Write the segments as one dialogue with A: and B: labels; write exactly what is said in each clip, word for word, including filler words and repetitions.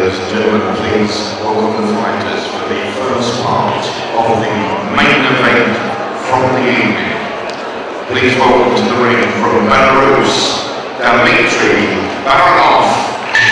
A: ladies and gentlemen, please welcome the fighters for the first part of the main event from the evening. Please welcome to the ring from Belarus, Dmitri, Baronov.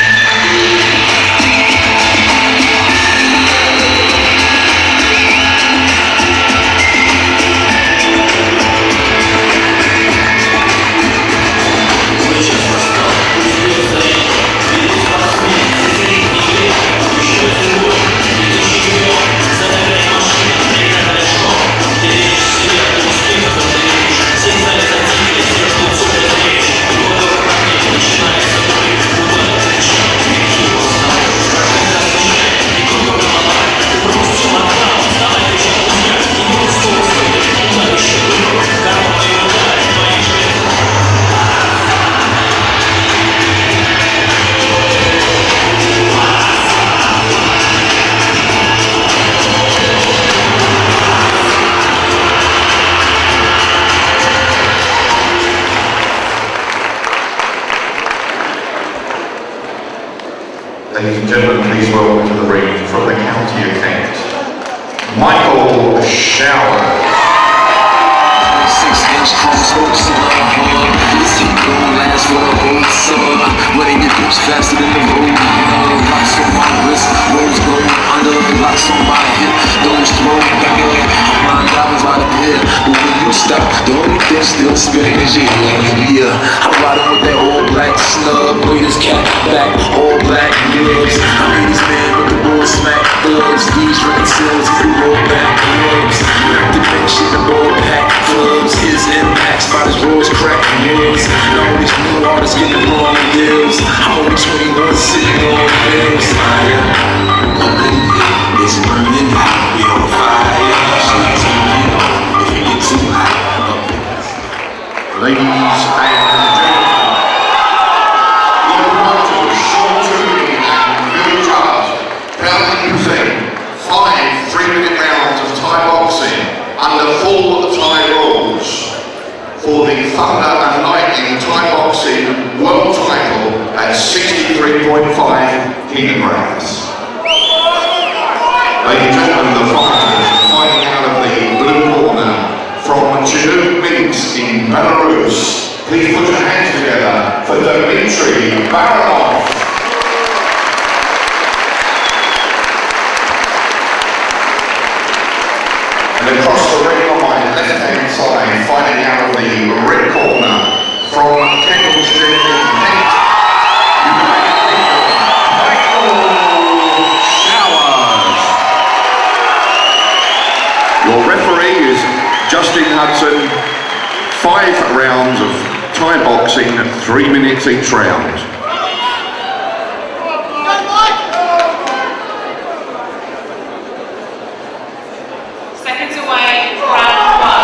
A: Ladies and gentlemen, please welcome to the ring from the county of Kent, Michael Showers.
B: Six inch chromosomes in my heart. This heat gon' last for the whole summer. Wedding your boots faster than the road. Locks on my wrist, rose gold under. Locks on my hip, those throw back in. My diamonds by the pit, but when you stop, the only thing still spinning is your head. Yeah, I'm riding with that all black snub. Look at this cat back, all black nibs. I mean these men with the roll smack thugs. These drinking sales, if you roll back clubs. Back to back shit, the roll pack clubs. His impacts by his rolls crack nibs. And all these new artists getting the wrong deals. I'm only twenty-one sitting on bills. Fire, up in here, it's burning hot. We on fire, shit turn it off if you get too hot.
A: Ladies and gentlemen, locomotive, short tuning and good charge, proudly present five three-minute rounds of Thai boxing under full Thai rules for the Thunder and Lightning Thai boxing world title at sixty-three point five kilograms. Ladies and gentlemen, the fighters fighting out of the blue corner from Minsk in Belarus. Please put your hands together for Dmitri, Baronov. And across the ring on my left-hand side, fighting out of the red corner from Kendall's Gym in Kent, Michael Showers. Your referee is Justin Hudson. Five rounds of Thai boxing, three minutes each round.
C: Seconds away, round one.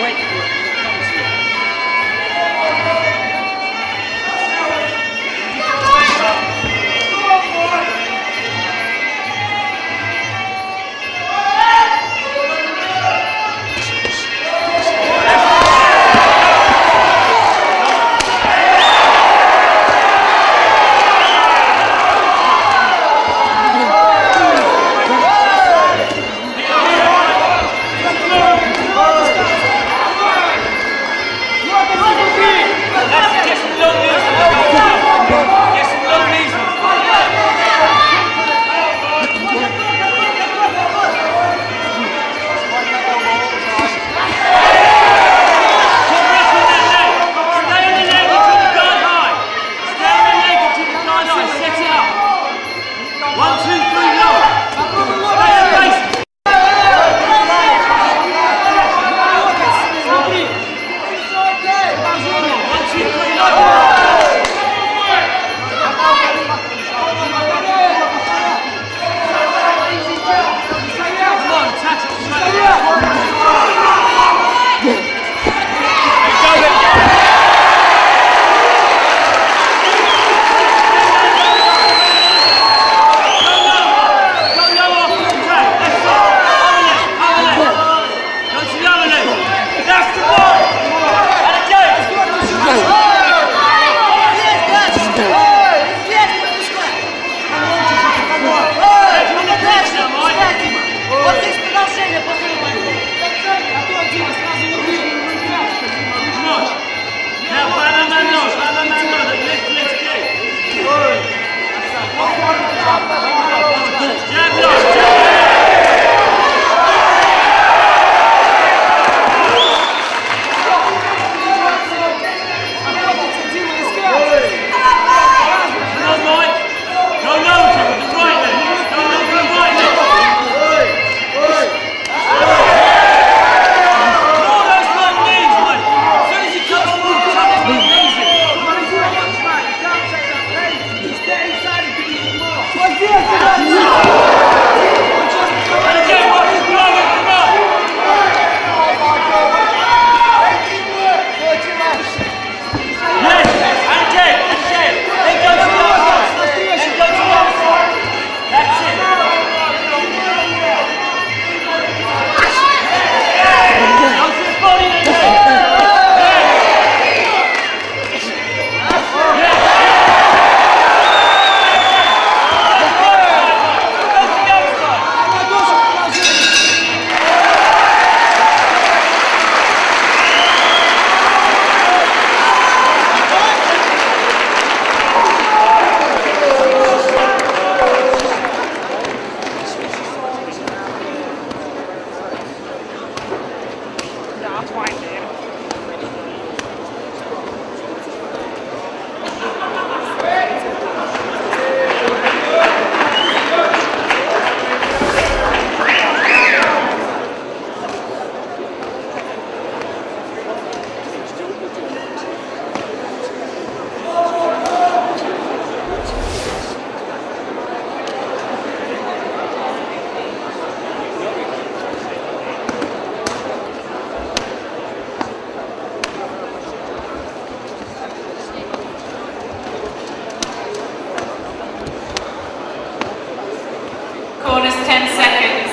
C: Corners ten seconds.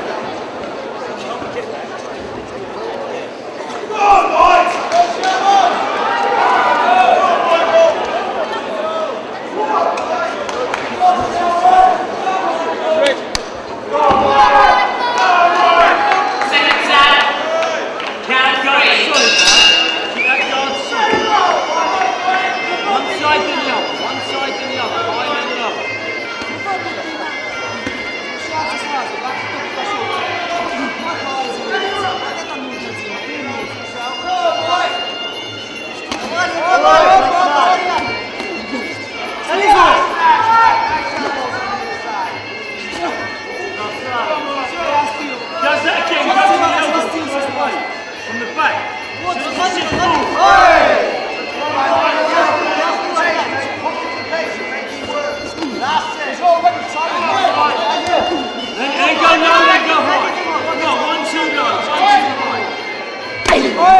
C: Seconds out. Count three.
D: One side to the other, one side to the other, line and the other. Does that again, go to the elbow, from the back. Then go low, then go high. No, one, two low, one, two high.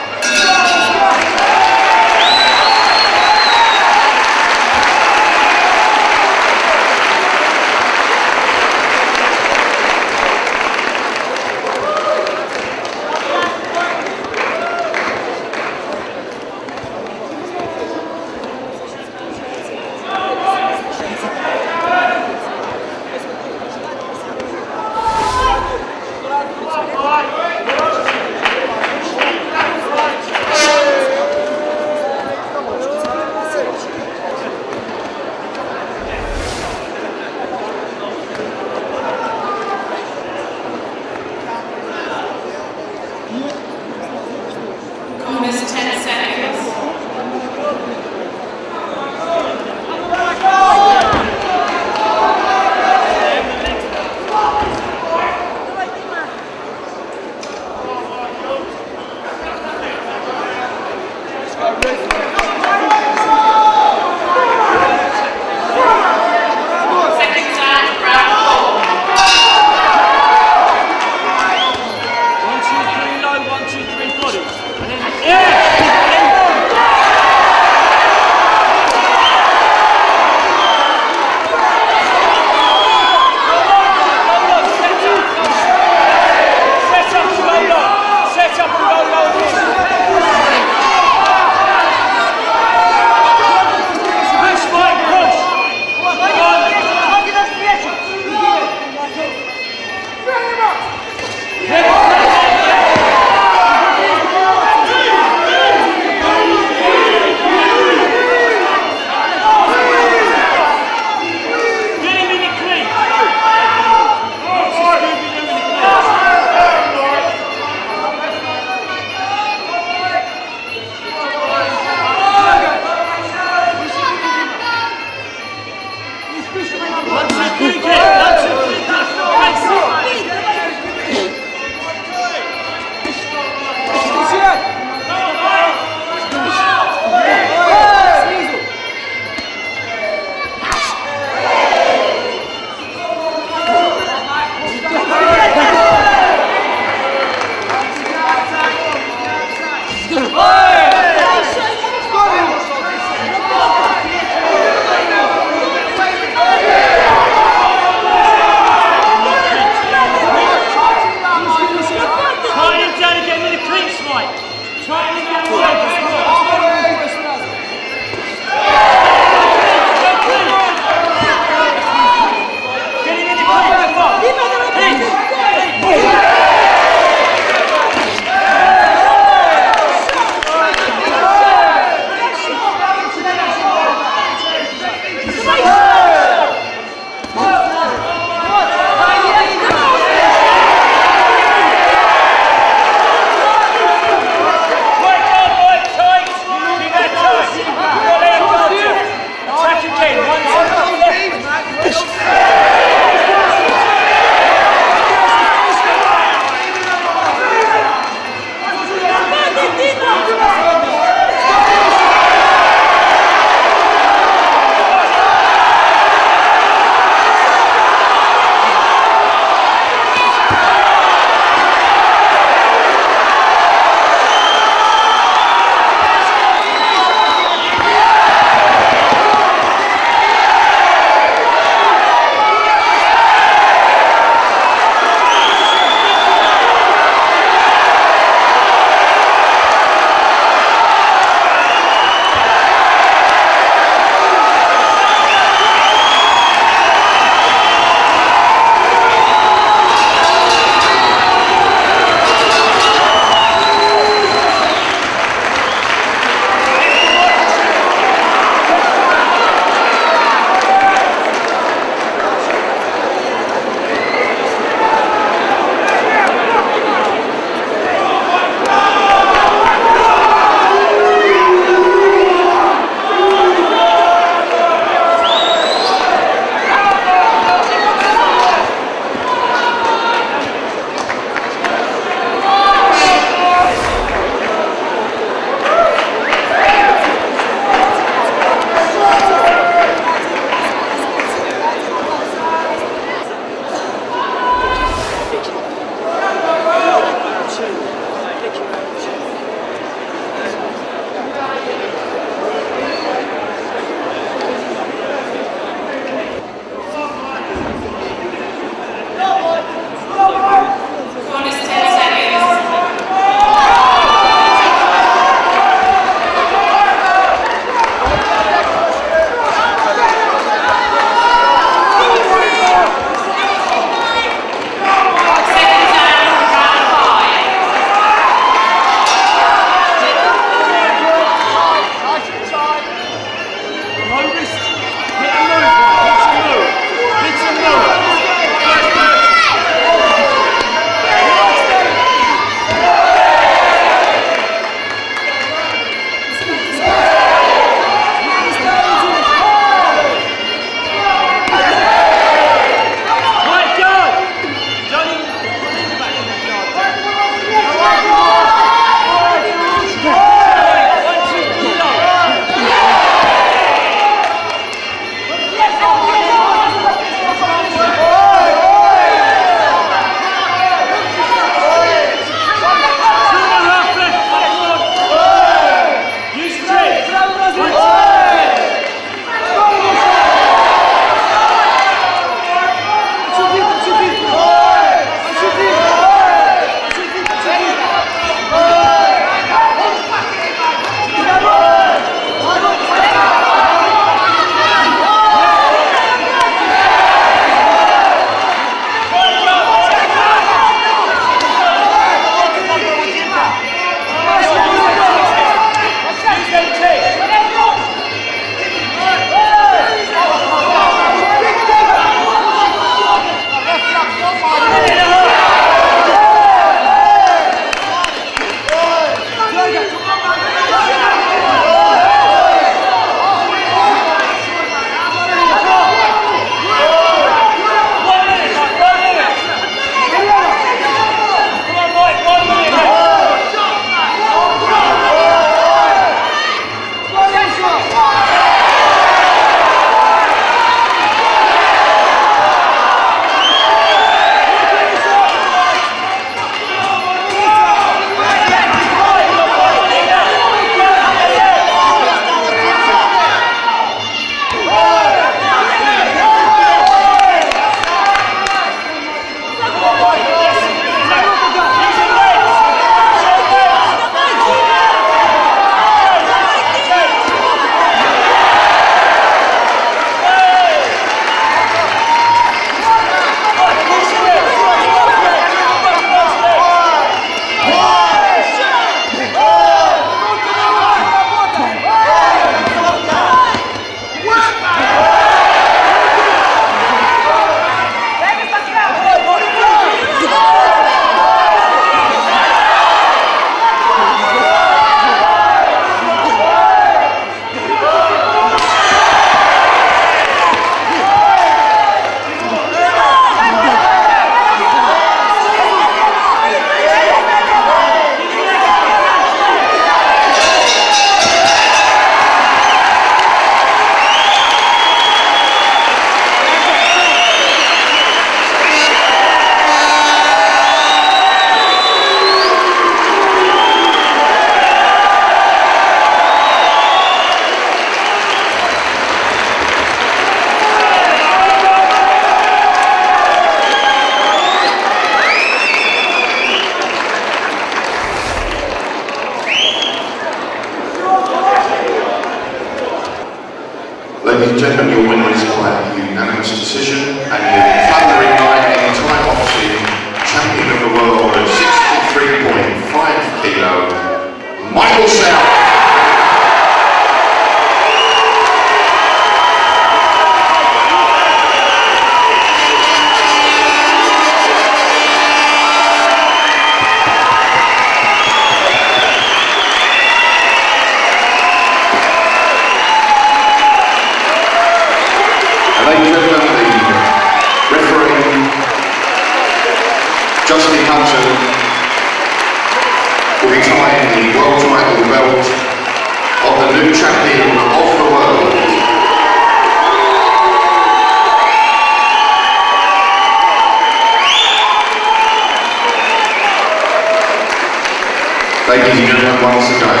A: Ladies and gentlemen, once again,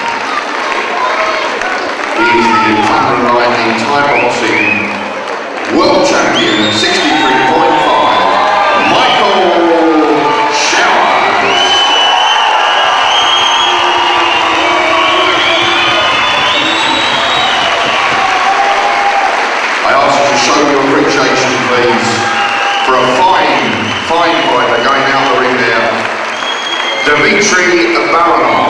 A: he is the underwriting Thai boxing world champion at sixty-three point five, Michael Showers. I ask you to show your appreciation, please, for a fine, fine fighter going out the ring there, Dmitri Baronov.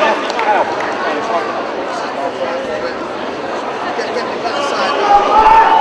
E: Get, get me back side.